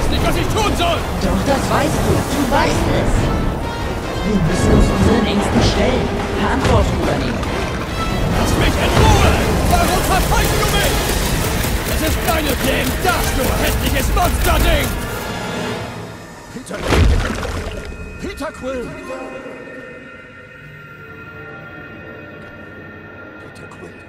weiß nicht, was ich tun soll! Doch, das weißt du. Du weißt es. Wir müssen uns unseren Ängsten stellen. Verantwortung übernehmen. Lass mich in Ruhe! Warum verfolgst du mich? Es ist deinetwegen, das, du hässliches Monsterding! Peter! Peter Quill! Peter Quill.